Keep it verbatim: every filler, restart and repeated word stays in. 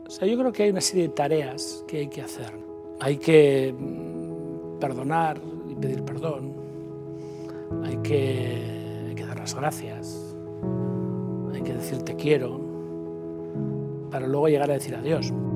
O sea, yo creo que hay una serie de tareas que hay que hacer. Hay que perdonar y pedir perdón. Hay que, hay que dar las gracias. Hay que decir te quiero para luego llegar a decir adiós.